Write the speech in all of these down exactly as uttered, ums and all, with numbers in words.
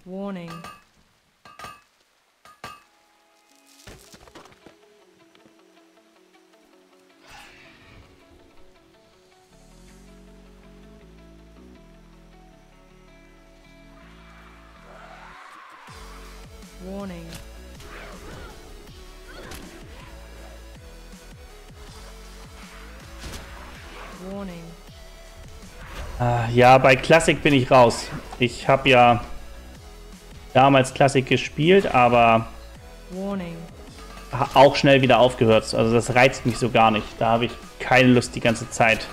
Warning. Warning. Warning. Ah, ja, bei Klassik bin ich raus. Ich habe ja damals Klassik gespielt, aber Warning. auch schnell wieder aufgehört. Also das reizt mich so gar nicht. Da habe ich keine Lust die ganze Zeit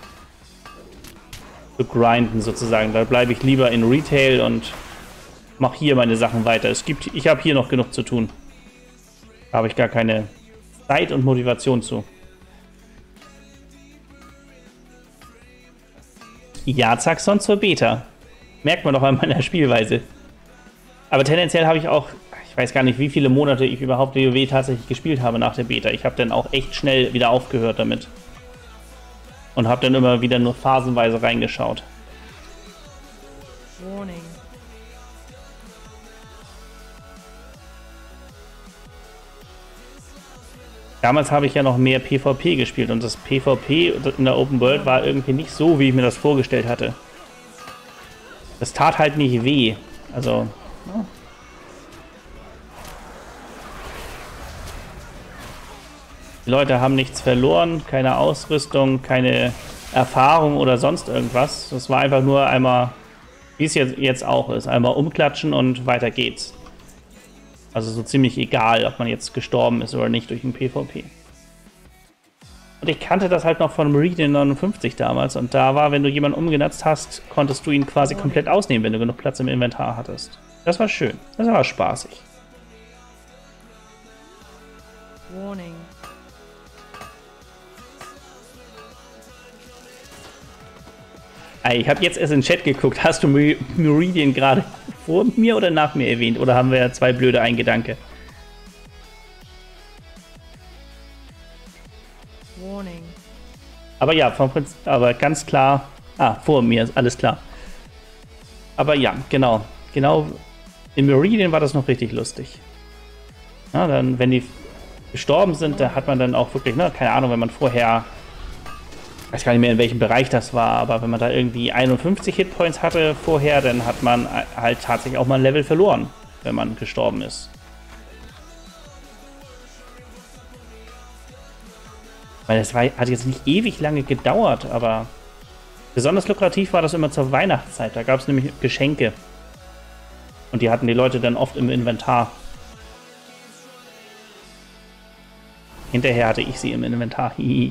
zu grinden sozusagen. Da bleibe ich lieber in Retail und mache hier meine Sachen weiter. Es gibt, ich habe hier noch genug zu tun. Da habe ich gar keine Zeit und Motivation zu. Ja, Zaxxon zur Beta. Merkt man doch an meiner Spielweise. Aber tendenziell habe ich auch, ich weiß gar nicht, wie viele Monate ich überhaupt WoW tatsächlich gespielt habe nach der Beta. Ich habe dann auch echt schnell wieder aufgehört damit. Und habe dann immer wieder nur phasenweise reingeschaut. Warning. Damals habe ich ja noch mehr PvP gespielt und das PvP in der Open World war irgendwie nicht so, wie ich mir das vorgestellt hatte. Das tat halt nicht weh. Also... Ja. Die Leute haben nichts verloren, keine Ausrüstung, keine Erfahrung oder sonst irgendwas. Das war einfach nur einmal, wie es jetzt, jetzt auch ist, einmal umklatschen und weiter geht's. Also so ziemlich egal, ob man jetzt gestorben ist oder nicht durch ein PvP. Und ich kannte das halt noch von Meridian neunundfünfzig damals und da war, wenn du jemanden umgenutzt hast, konntest du ihn quasi komplett ausnehmen, wenn du genug Platz im Inventar hattest. Das war schön, das war spaßig. Warning. Ich habe jetzt erst in den Chat geguckt. Hast du Meridian gerade vor mir oder nach mir erwähnt? Oder haben wir zwei blöde Eingedanke? Warning. Aber ja, vom Prinzip, aber ganz klar. Ah, vor mir, ist alles klar. Aber ja, genau. Genau. In Meridian war das noch richtig lustig. Ja, dann, wenn die gestorben sind, da hat man dann auch wirklich, ne, keine Ahnung, wenn man vorher. Ich weiß gar nicht mehr, in welchem Bereich das war, aber wenn man da irgendwie einundfünfzig Hitpoints hatte vorher, dann hat man halt tatsächlich auch mal ein Level verloren, wenn man gestorben ist. Weil das war, hat jetzt nicht ewig lange gedauert, aber besonders lukrativ war das immer zur Weihnachtszeit. Da gab es nämlich Geschenke. Und die hatten die Leute dann oft im Inventar. Hinterher hatte ich sie im Inventar. Hihi.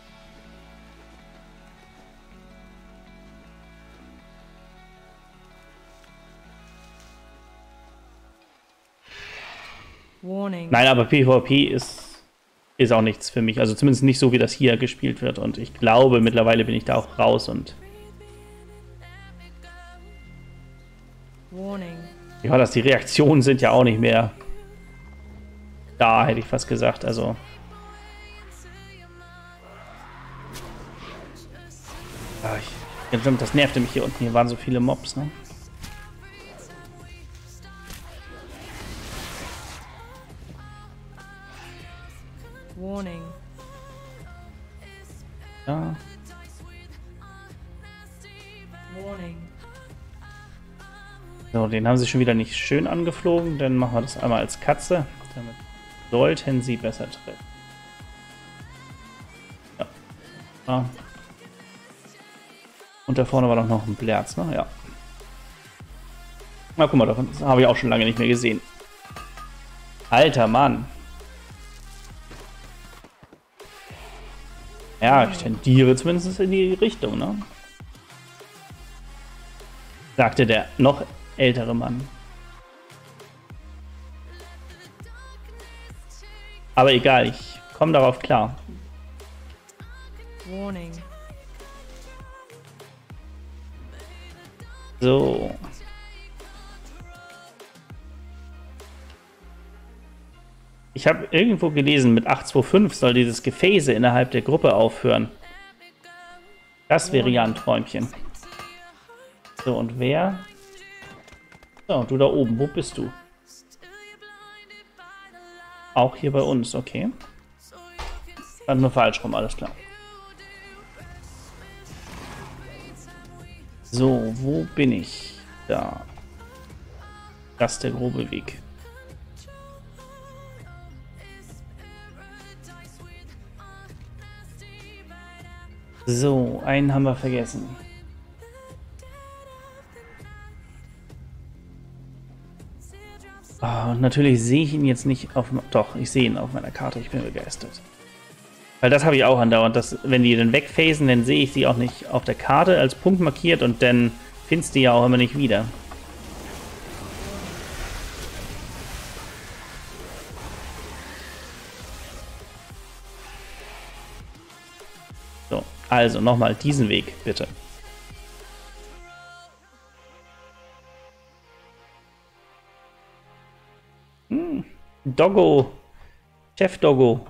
Warning. Nein, aber PvP ist, ist auch nichts für mich. Also zumindest nicht so, wie das hier gespielt wird. Und ich glaube, mittlerweile bin ich da auch raus. Und Warning. ja, dass die Reaktionen sind ja auch nicht mehr da, hätte ich fast gesagt. Also ja, ich, das nervte mich hier unten. Hier waren so viele Mobs, ne? Warning. Ja. Warning. So, den haben sie schon wieder nicht schön angeflogen. Dann machen wir das einmal als Katze. Damit sollten sie besser treffen. Ja. Ja. Und da vorne war doch noch ein Blerz, ne? Ja. Na, guck mal, das habe ich auch schon lange nicht mehr gesehen. Alter Mann. Ja, ich tendiere zumindest in die Richtung, ne? Sagte der noch ältere Mann. Aber egal, ich komme darauf klar. Warning. So. Ich habe irgendwo gelesen, mit acht zwei fünf soll dieses Gefäße innerhalb der Gruppe aufhören. Das wäre ja ein Träumchen. So, und wer? So, du da oben, wo bist du? Auch hier bei uns, okay. Dann nur falsch rum, alles klar. So, wo bin ich? Da. Das ist der grobe Weg. So, einen haben wir vergessen. Oh, und natürlich sehe ich ihn jetzt nicht auf... Doch, ich sehe ihn auf meiner Karte. Ich bin begeistert. Weil das habe ich auch andauernd. Dass, wenn die dann wegphasen, dann sehe ich sie auch nicht auf der Karte als Punkt markiert und dann findest du ja auch immer nicht wieder. So, also nochmal diesen Weg, bitte. Hm, Doggo. Chef Doggo.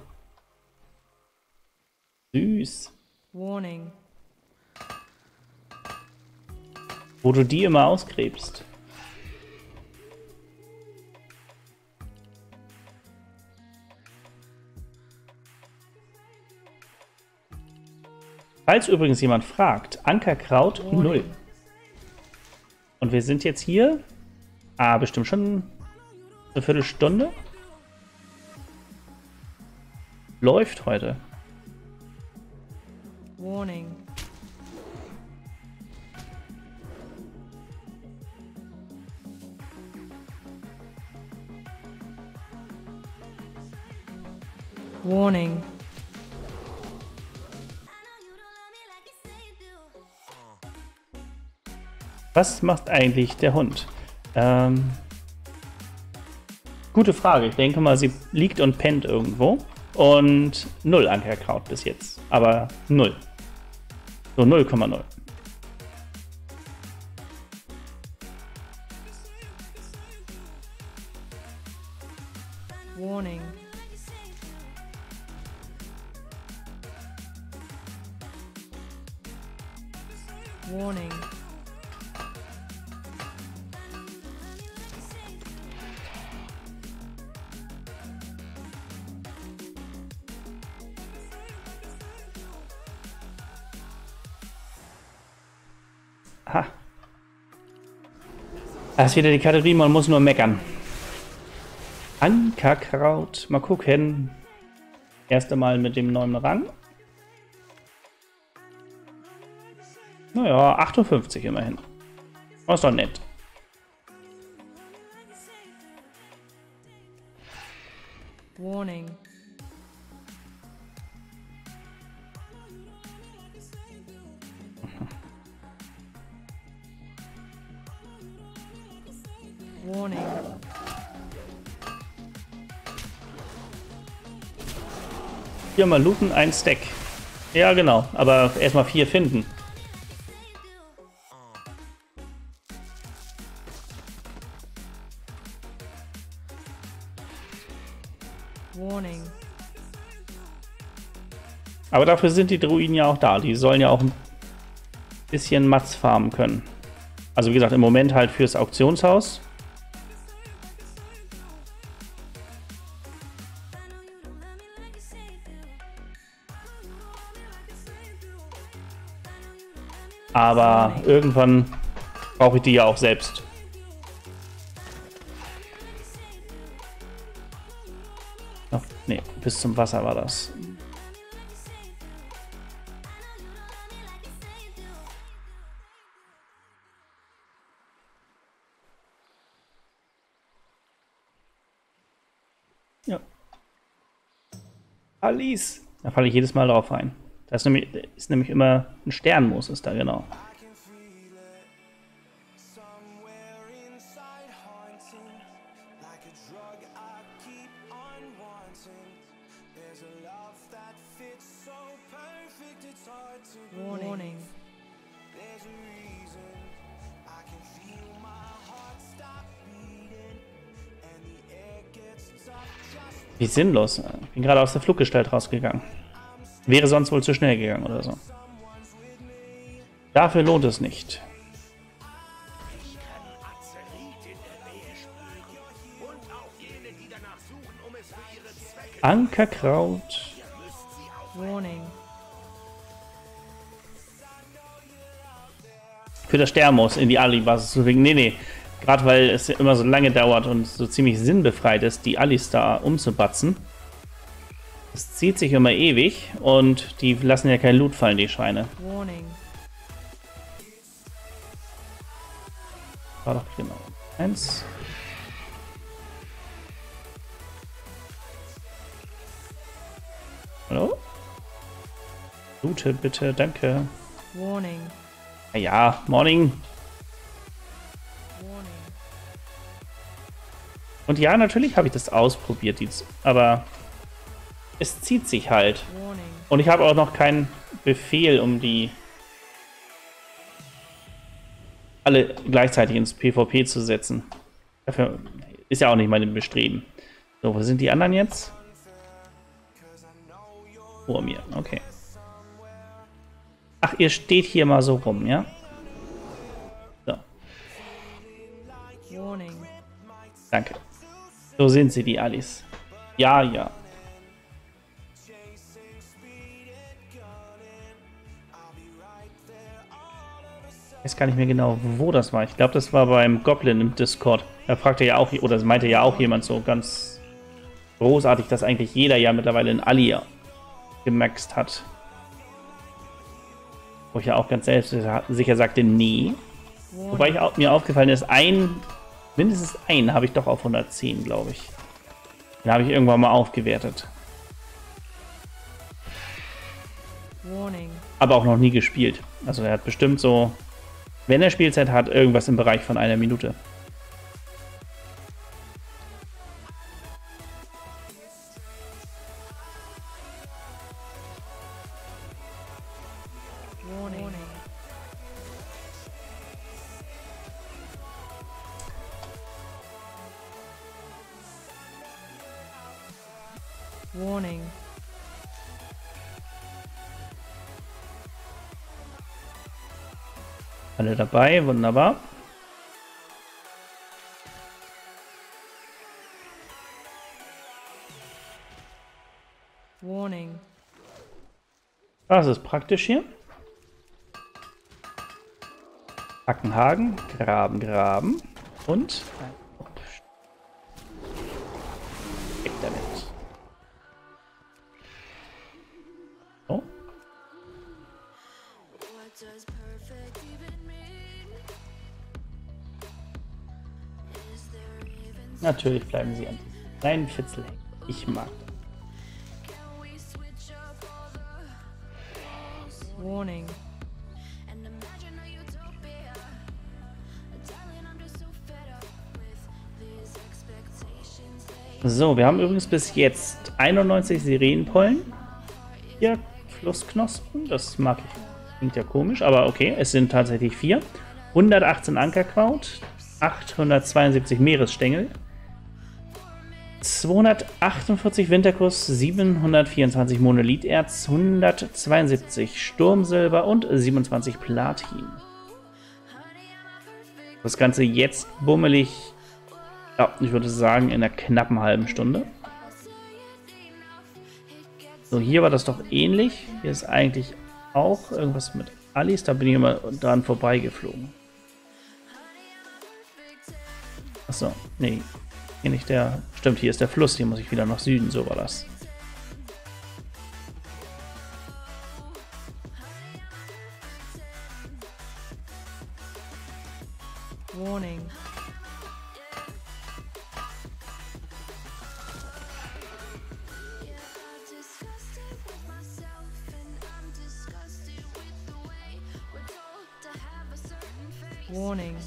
Süß. Warning. Wo du die immer ausgräbst. Falls übrigens jemand fragt, Ankerkraut null. Und wir sind jetzt hier, ah, bestimmt schon eine Viertelstunde. Läuft heute. Warning. Warning. Was macht eigentlich der Hund? Ähm, gute Frage. Ich denke mal, sie liegt und pennt irgendwo. Und null Ankerkraut bis jetzt. Aber null. So null Komma null. Warning. Warning. Aha. Das ist wieder die Kategorie, man muss nur meckern. Ankerkraut. Mal gucken. Erste Mal mit dem neuen Rang. Naja, achtundfünfzig immerhin. Das ist doch nett. Warning. Warning. Viermal looten, ein Stack. Ja, genau. Aber erstmal vier finden. Warning. Aber dafür sind die Druiden ja auch da. Die sollen ja auch ein bisschen Mats farmen können. Also wie gesagt, im Moment halt fürs Auktionshaus. Aber irgendwann brauche ich die ja auch selbst. Oh, nee, bis zum Wasser war das. Ja. Alice. Da falle ich jedes Mal drauf rein. Da ist nämlich, ist nämlich immer ein Sternmoos, ist da, genau. Warning. Wie sinnlos. Ich bin gerade aus der Fluggestalt rausgegangen. Wäre sonst wohl zu schnell gegangen oder so. Dafür lohnt es nicht. Ankerkraut. Warning. Für das Sternmoos in die Ali-Basis zu bringen. Nee, nee. Gerade weil es ja immer so lange dauert und so ziemlich sinnbefreit ist, die Alis da umzubatzen. Es zieht sich immer ewig und die lassen ja kein Loot fallen, die Schweine. Warning. War doch genau. Eins. Hallo? Loote bitte, danke. Warning. Ja, ja, morning. Warning. Und ja, natürlich habe ich das ausprobiert, aber es zieht sich halt. Warning. Und ich habe auch noch keinen Befehl, um die alle gleichzeitig ins PvP zu setzen. Dafür ist ja auch nicht mein Bestreben. So, wo sind die anderen jetzt? Vor mir, okay. Ach, ihr steht hier mal so rum, ja? So. Warning. Danke. So sind sie, die Alis. Ja, ja. Ich weiß gar nicht mehr genau, wo das war. Ich glaube, das war beim Goblin im Discord. Da fragte ja auch, oder meinte ja auch jemand so ganz großartig, dass eigentlich jeder ja mittlerweile in Ali gemaxt hat. Wo ich ja auch ganz selbst sicher sagte, nee. Warning. Wobei ich auch, mir aufgefallen ist, ein, mindestens einen habe ich doch auf hundertzehn, glaube ich. Den habe ich irgendwann mal aufgewertet. Warning. Aber auch noch nie gespielt. Also er hat bestimmt so, wenn er Spielzeit hat, irgendwas im Bereich von einer Minute. Warning. Warning. Alle dabei, wunderbar. Warning. Das ist praktisch hier. Hackenhaken, graben, graben und weg damit. So. Natürlich bleiben sie an diesem kleinen Fitzel hängen. Ich mag das. Warning. So, wir haben übrigens bis jetzt einundneunzig Sirenenpollen. Vier Flussknospen, das mag ich. Klingt ja komisch, aber okay, es sind tatsächlich vier. hundertachtzehn Ankerkraut, achthundertzweiundsiebzig Meeresstängel, zweihundertachtundvierzig Winterkuss, siebenhundertvierundzwanzig Monolitherz, hundertzweiundsiebzig Sturmsilber und siebenundzwanzig Platin. Das Ganze jetzt bummelig, ja, ich würde sagen, in einer knappen halben Stunde. So, hier war das doch ähnlich. Hier ist eigentlich auch irgendwas mit Alis, da bin ich immer dran vorbeigeflogen. Achso, nee. Hier nicht der. Stimmt, hier ist der Fluss, hier muss ich wieder nach Süden, so war das. Warning. Warning.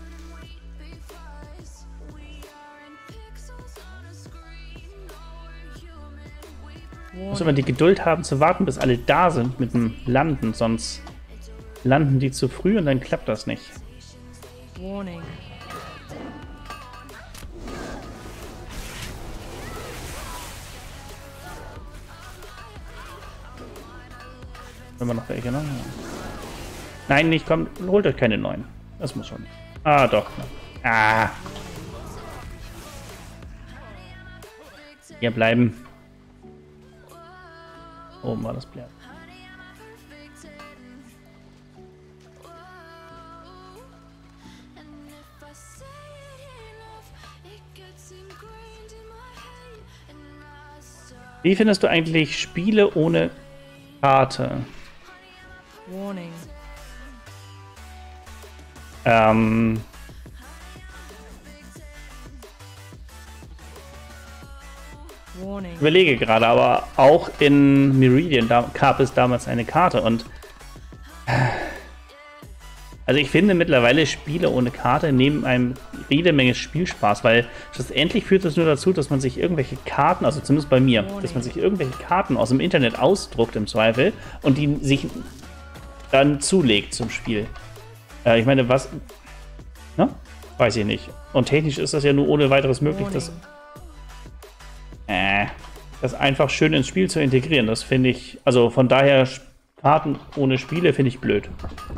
Ich muss immer die Geduld haben zu warten, bis alle da sind mit dem Landen, sonst landen die zu früh und dann klappt das nicht. Warning. Wenn man noch welche, ne? Nein, nicht, kommt, holt euch keine neuen. Das muss schon. Ah, doch. Ah. Hier bleiben. Oben war das Blatt. Wie findest du eigentlich Spiele ohne Karte? Warning. Ähm... Warning. Ich überlege gerade, aber auch in Meridian da gab es damals eine Karte und also ich finde mittlerweile Spiele ohne Karte nehmen einem jede Menge Spielspaß, weil schlussendlich führt es nur dazu, dass man sich irgendwelche Karten, also zumindest bei mir, dass man sich irgendwelche Karten aus dem Internet ausdruckt im Zweifel und die sich dann zulegt zum Spiel. Äh, ich meine, was... Ne? Weiß ich nicht. Und technisch ist das ja nur ohne weiteres möglich, dass... Äh, das einfach schön ins Spiel zu integrieren, das finde ich, also von daher Karten ohne Spiele finde ich blöd.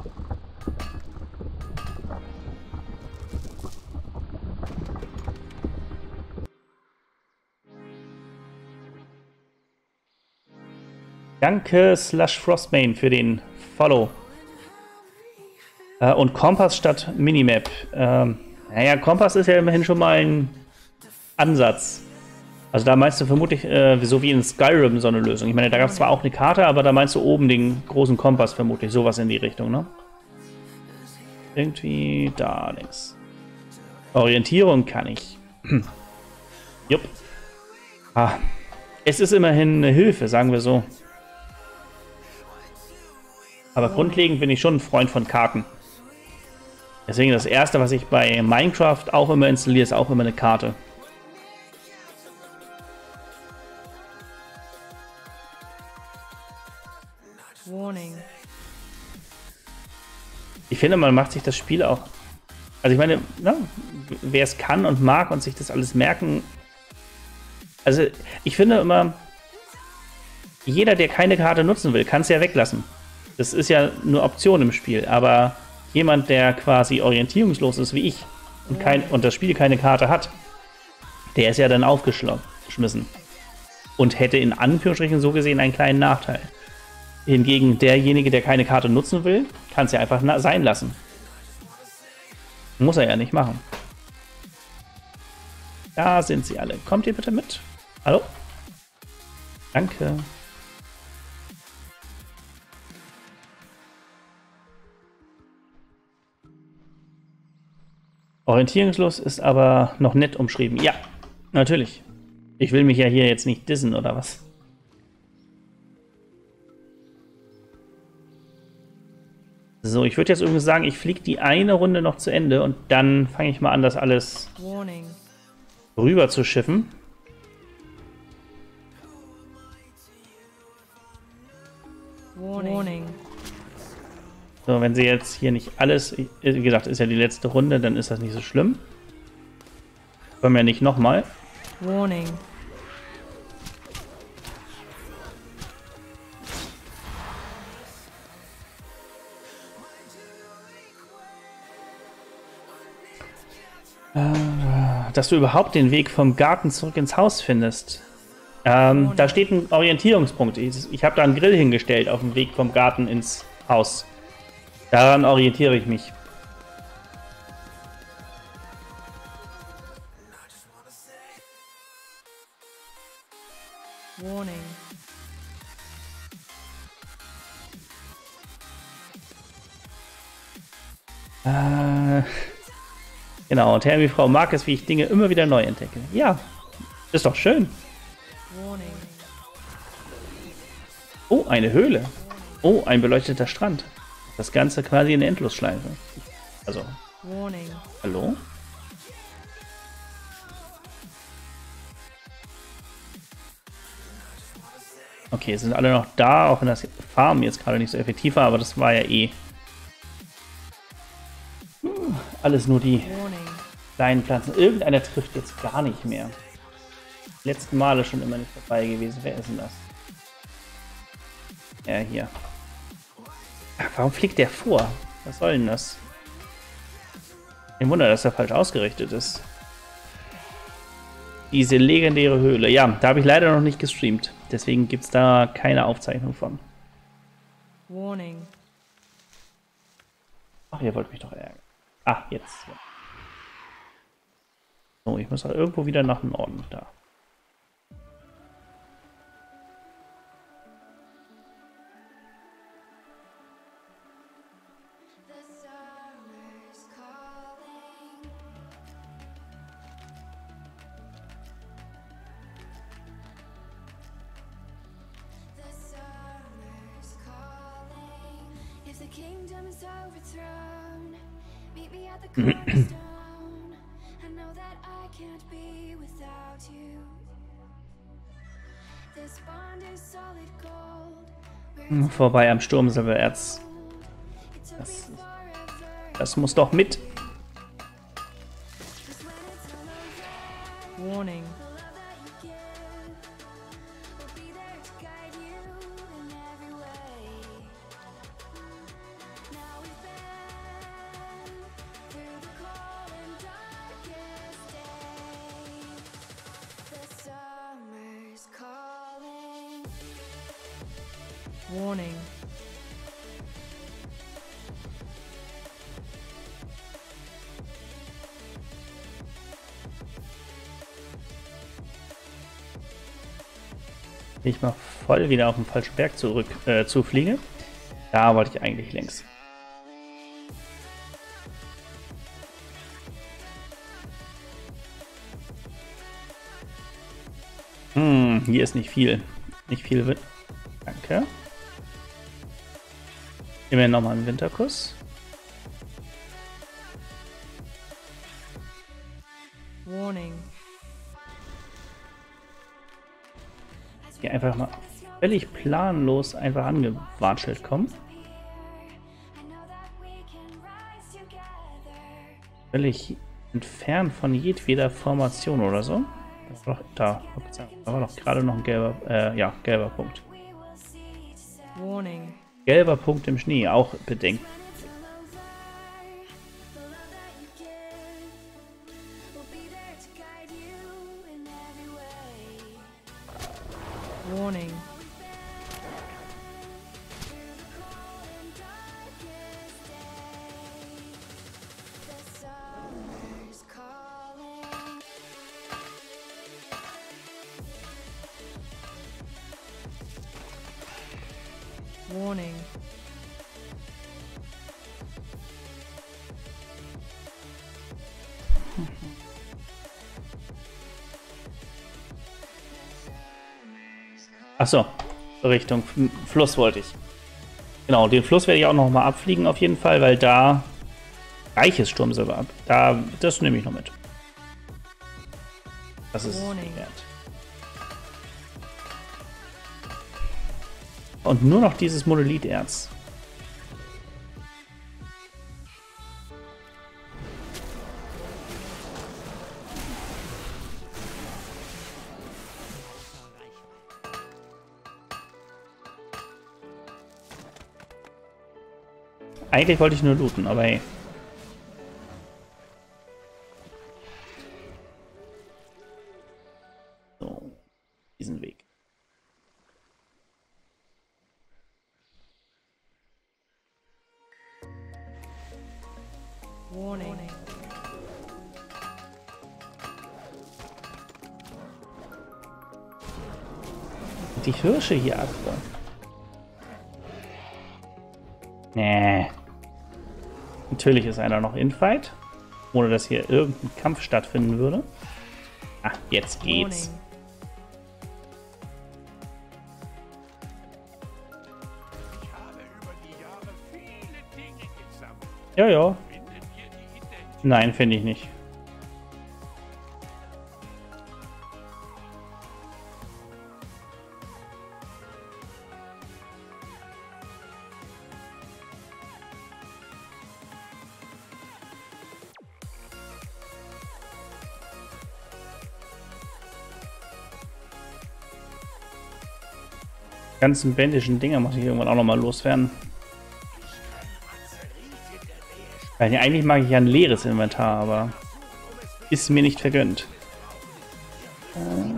Danke Slash Frostbane für den Follow. Äh, und Kompass statt Minimap. Ähm, naja, Kompass ist ja immerhin schon mal ein Ansatz. Also da meinst du vermutlich, äh, so wie in Skyrim, so eine Lösung. Ich meine, da gab es zwar auch eine Karte, aber da meinst du oben den großen Kompass vermutlich. Sowas in die Richtung, ne? Irgendwie da links. Orientierung kann ich. Jupp. Ah, es ist immerhin eine Hilfe, sagen wir so. Aber grundlegend bin ich schon ein Freund von Karten. Deswegen das erste, was ich bei Minecraft auch immer installiere, ist auch immer eine Karte. Warning. Ich finde, man macht sich das Spiel auch... Also ich meine, ja, wer es kann und mag und sich das alles merken... Also ich finde immer, jeder, der keine Karte nutzen will, kann es ja weglassen. Das ist ja nur Option im Spiel, aber jemand, der quasi orientierungslos ist wie ich und, kein, und das Spiel keine Karte hat, der ist ja dann aufgeschmissen und hätte in Anführungsstrichen so gesehen einen kleinen Nachteil. Hingegen derjenige, der keine Karte nutzen will, kann es ja einfach sein lassen. Muss er ja nicht machen. Da sind sie alle. Kommt ihr bitte mit? Hallo? Danke. Orientierungslos ist aber noch nett umschrieben. Ja, natürlich. Ich will mich ja hier jetzt nicht dissen, oder was? So, ich würde jetzt übrigens sagen, ich fliege die eine Runde noch zu Ende und dann fange ich mal an, das alles Warning. rüber zu schiffen. Warning. So, wenn sie jetzt hier nicht alles, wie gesagt, ist ja die letzte Runde, dann ist das nicht so schlimm. Kommen wir nicht nochmal. Warning. Dass du überhaupt den Weg vom Garten zurück ins Haus findest. Ähm, da steht ein Orientierungspunkt. Ich, ich habe da einen Grill hingestellt auf dem Weg vom Garten ins Haus. Daran orientiere ich mich. Warning. Äh, genau, und Herr, wie Frau mag es, wie ich Dinge immer wieder neu entdecke. Ja, ist doch schön. Warning. Oh, eine Höhle. Oh, ein beleuchteter Strand. Das Ganze quasi eine Endlosschleife. Also, Warning. hallo? Okay, sind alle noch da, auch wenn das Farmen jetzt gerade nicht so effektiv war, aber das war ja eh hm, alles nur die Warning. kleinen Pflanzen. Irgendeiner trifft jetzt gar nicht mehr. Die letzten Male schon immer nicht dabei gewesen. Wer ist denn das? Ja, hier. Ach, warum fliegt der vor? Was soll denn das? Kein Wunder, dass er falsch ausgerichtet ist. Diese legendäre Höhle. Ja, da habe ich leider noch nicht gestreamt. Deswegen gibt es da keine Aufzeichnung von. Warning. Ach, ihr wollt mich doch ärgern. Ah, jetzt. So, ich muss halt irgendwo wieder nach Norden. Da. Kingdom's overthrown. Meet me at the cornerstone. I know that I can't be without you. This bond is solid gold. Vorbei am Sturmsilbererz. Das, das muss doch mit. Warning. Warning. Ich mal voll wieder auf den falschen Berg zurück äh, zufliege. Da wollte ich eigentlich längs. Hm, hier ist nicht viel. Nicht viel Wind. Danke. Immerhin nochmal einen Winterkuss. Warning. Hier einfach mal völlig planlos einfach angewatschelt kommen. Völlig entfernt von jedweder Formation oder so. Das war doch, da, da war doch gerade noch ein gelber, äh, ja, gelber Punkt. Warning. Gelber Punkt im Schnee, auch bedenkt. Warning. Warning. Achso, Richtung Fluss wollte ich. Genau, den Fluss werde ich auch noch mal abfliegen auf jeden Fall, weil da reiches Sturmsilber ab. Da, das nehme ich noch mit. Das ist Warning. wert. Und nur noch dieses Monolitherz. Eigentlich wollte ich nur looten, aber hey. So, diesen Weg. Warning. Die Hirsche hier aggro. Nee. Natürlich ist einer noch Infight, ohne dass hier irgendein Kampf stattfinden würde. Ah, jetzt geht's. Warning. Ich habe über die Jahre viele Dinge gesammelt. Ja, ja. Findet ihr die Identität? Nein, finde ich nicht. Die ganzen bändischen Dinger muss ich irgendwann auch noch mal loswerden. Weil eigentlich mag ich ja ein leeres Inventar, aber ist mir nicht vergönnt. Äh,